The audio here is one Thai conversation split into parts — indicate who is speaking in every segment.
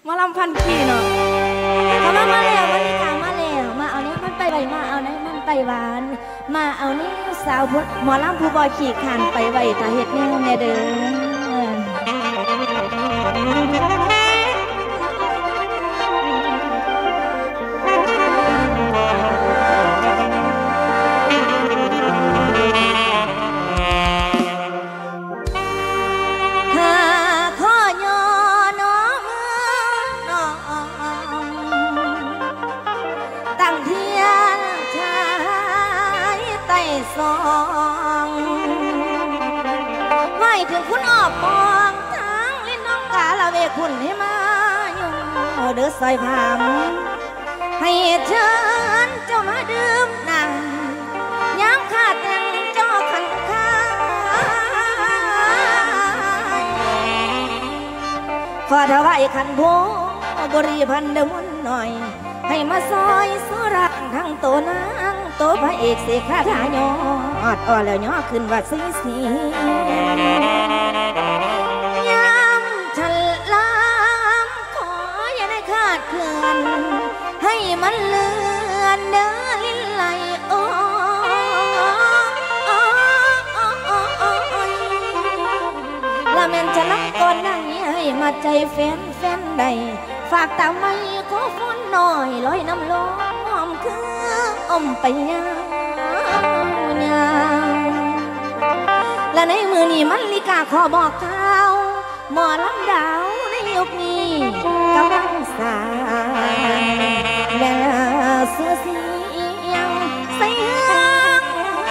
Speaker 1: มาลำพันขี่เนาะเขามาแล้ววันนี้กามาแล้วมาเอาเนี้ยมันไปใบมาเอาเนี้ยมันไปหวานมาเอาเนี้ยสาวพุทธหมอลำผู้บอยขี่ขานไปใบตาเห็ดเนี่ยเด้อสองไว้ถึงคุณออกมองทั้งลิ้นน้องกาละเวคุณให้มาอยู่เดือดใส่ผามให้เชิญเจ้ามาดื่มนั่งย้ำขาดแต่งจอขันข้าขอถวายขันโพบริพันธ์เดมุนหน่อยให้มาซอยสุรักทั้งตัวนางตัวพระเอกเสกคาถายอดอ่อนแล้วย่อขึ้นว่าสียามฉลามขออย่าได้ขาดเคลื่อนให้มันเลือนเดินลิ้นไหลโอ้ละแม่นจะรักก่อนได้ให้มาใจแฟนใดฝากตามไม่ขอฝนหน่อยลอยน้ำลมคืออมไปยาวและในมือนี้มันลิกาขอบอกเท้าหมอลำดาวในยุคนี้กำลังสายแม่เสื้อเสียงใส่เฮือง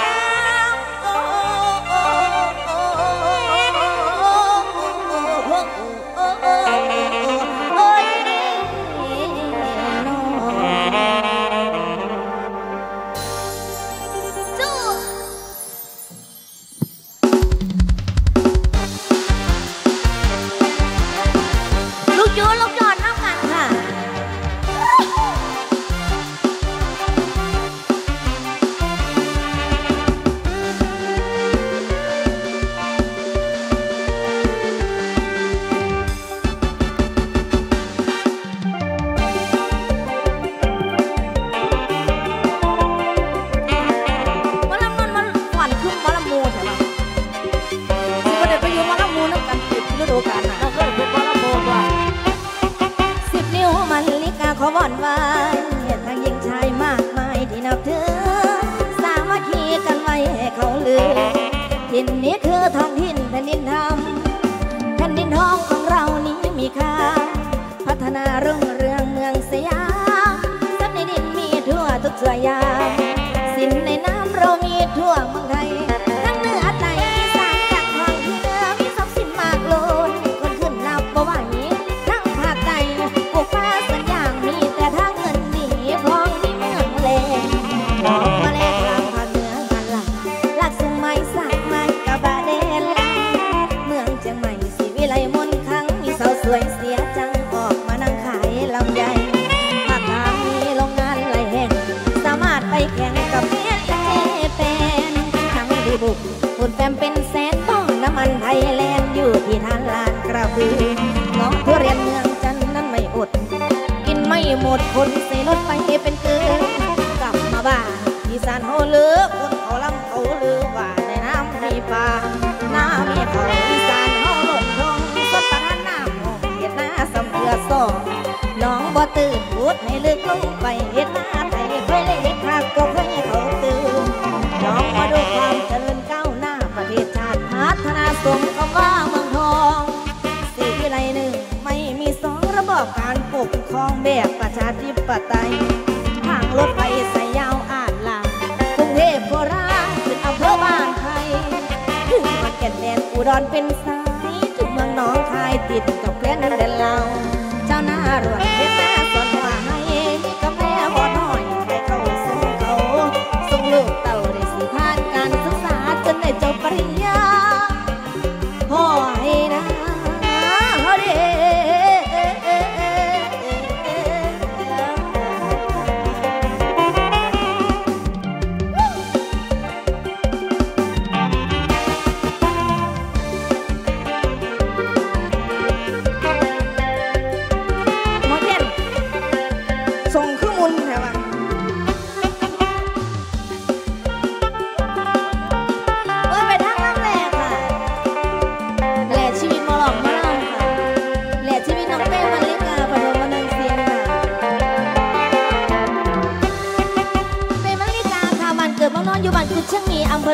Speaker 1: ขอวอนไว้ทางหญิงชายมากมายที่นับถือสามัคคีกันไว้ให้เขาลือถิ่นนี้คือท้องถิ่นแผ่นดินธรรมแผ่นดินทองของเรานี้มีค่าพัฒนารุ่งเรืองเมืองสยามทรัพย์ในดินมีทั่วทุกส่วนยามสินในน้ำเรามีทั่วเมืองไทยทั้งเหนือใต้อีสานจากทางที่เหนือมีทรัพย์สินมากล้นคนขึ้นนับบ่ไหวทั้งภาคใต้ปลูกฟ้าสัญญามีแต่ทางเงินดีพองที่เมืองเลมองมาแลทางภาคเหนือกันหลักหลักสุงไม้สักไม้กะบะเดนเมืองเชียงใหม่สีวิไลมนคังมีสาวสวยเสียจังออกมานั่งขายลำไยภาคกลางมีโรงงานหลายแห่งสามารถไปแข่งกับเมียเจแปนทั้งดีบุกฝุ่นแฟมเป็นแสนป้องน้ำมันไทยแลนด์อยู่ที่ทานลานกระบือน้องทุเรียนเมืองจันนั้นไม่อดกินไม่หมดคนใส่รถไปเป็นเกลือกลับมาบ้านอีสานเขาเลือกคนเขาลำเขาลือว่าในน้ำมีปลาหน้ามีเขาอีสานเขาหล่นทองสดประทานน้ำมองเห็ดหน้าสำเพื่อสองน้องบ่ตื่นพูดให้ลึกลงไปเห็ดหน้าไทยเคยเลยเห็ดหักก็เคยให้เขาตื่นน้องมาดูความเจริญก้าวหน้าประเทศชาติพัฒนาสมคำว่าเมืองทองสีวิไลหนึ่งไม่มีสองระบอบการปกครองแบบประชาธิปไตยทางรถไฟสายยาวอ่านลากรุงเทพโคราชถึงอำเภอบ้านไทยถึงมาแก่นแดนอุดรเป็นสายถึงเมืองหนองคายติดกับแคว้นแดนลาวเจ้าหน้ารวดเฮ็ดหน้าสอนว่าให้มีกาแฟบ่น้อยให้เขาสู่เขาส่งลูกเต่าได้สิผ่านการศึกษาจนได้จบปริญญาพ่อให้นะเฮาเด้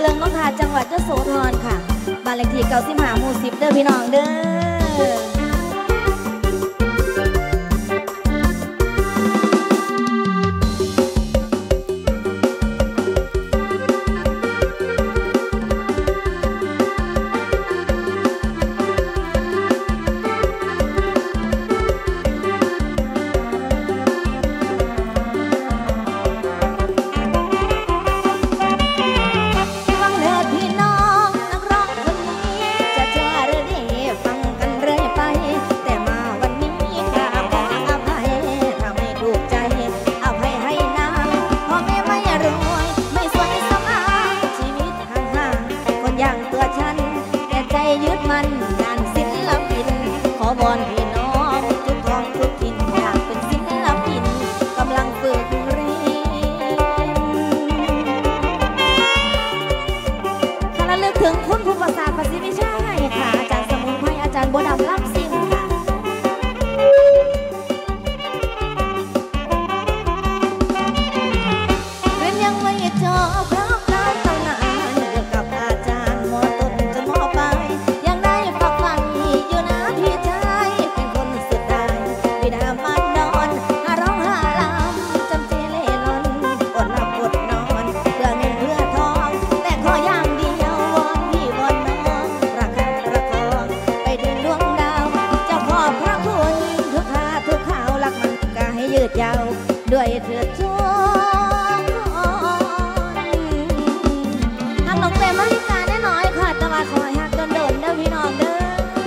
Speaker 1: เลิงน้องหาจังหวัดยโสธรค่ะบ้านเลขที่95 หมู่ 10เด้อพี่น้องเด้อด้วยเถิดทุกทางน้องเปรมมาริกาแน่น้อยค่ะแต่ว่าขอให้ฮักโดนเด้อพี่น้องเด้อ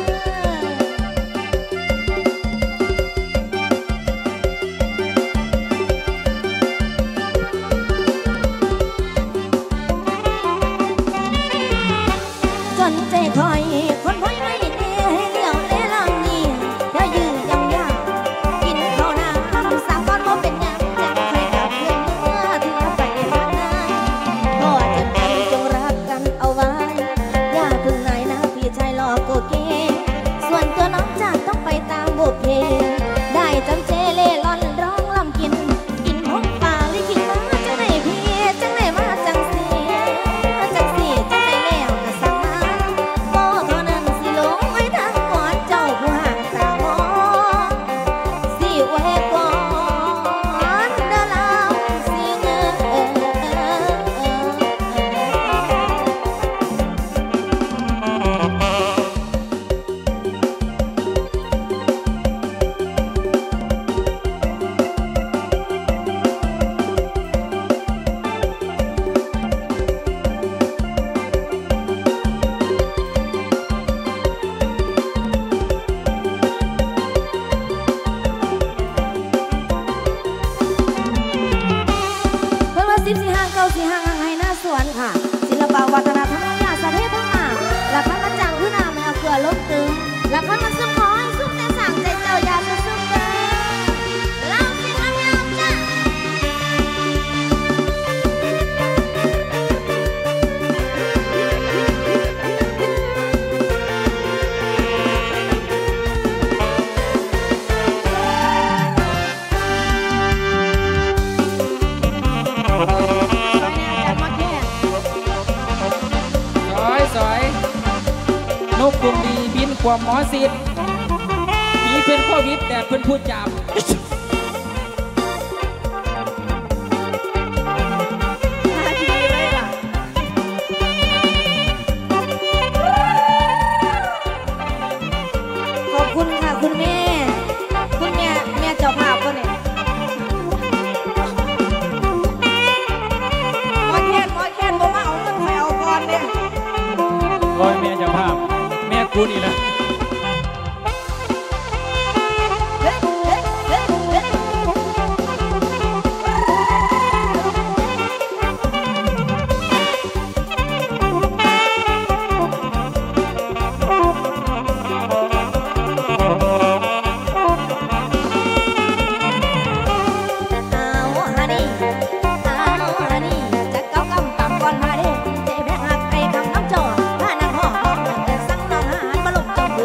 Speaker 1: จนใจคอยคนพ้อยไม่เน่ให้เลี้ยวเล่ลังนี่ถ้ายืนยังยากกินข้าวหน้าสามวันก็เป็นยากจะใครกับเพื่อนเมื่อถึงไปทางไหนก็จะไปจงรักกันเอาไว้อย่าพึ่งไหนนะพี่ชายหลอกโกเกส่วนตัวน้องจะต้องไปตามบุพเพได้จำเจเล่ร่อนร้องลำกินหงป่าลิขิตมาจังไหนพี่จังไหนมาจังสีจังสีจังไหนแล้วก็สั่งมาบ่เท่านั้นสิลงไว้ทางก่อนเจ้าผู้ห่างตามองสิไว้ก่อนเด้อลาวสิเงอเพิ่นว่า10สิห่างเก่าสิห่างให้หน้าสวนค่ะศิลปวัฒนธรรมยาสะเทศทั้งมาหลักฐานมาจังคือน้ำแมวเกลือล้มตึงหลักฐานมาซึมคอยซุ่มแต่สั่งใจเจ้ายาซึมเด้อเราสิทำยามจ้ะ
Speaker 2: สอยนกกรุงดีบินความหมอสิทธิ์ผีเป็นโควิดแต่เพิ่นพูดจาม
Speaker 1: ขอบคุณค่ะคุณแม่เจ้าภาพก็เนี่ยหมอแคนบอกว่าเอาเงินไปเอาก่อนเนี่ย
Speaker 2: โอ้ยแม่เจ้าภาพแม่กูนี่แหละ
Speaker 1: เอาฮันนี่จะเก้ากำตำก่อนฮาดิใจแพ้หักไอ้คำน้ำจอดผ้านังห่อแต่สั่งน้องหานมาลงจม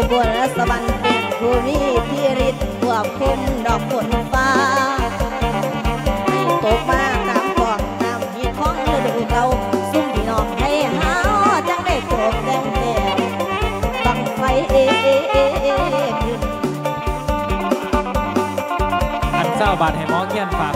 Speaker 1: บนสวรรค์เป็นผู้มีที่ฤทธิ์ควบคุมดอกฝนฟ้าให้ตกมาตามกองตามเหตุของฤดูเก่าซุ่มพี่น้องให้หาจังได้โปรดแดงแต่บังไฟขึ้น
Speaker 2: อันเจ้าบาทให้หมอเขียนฝาก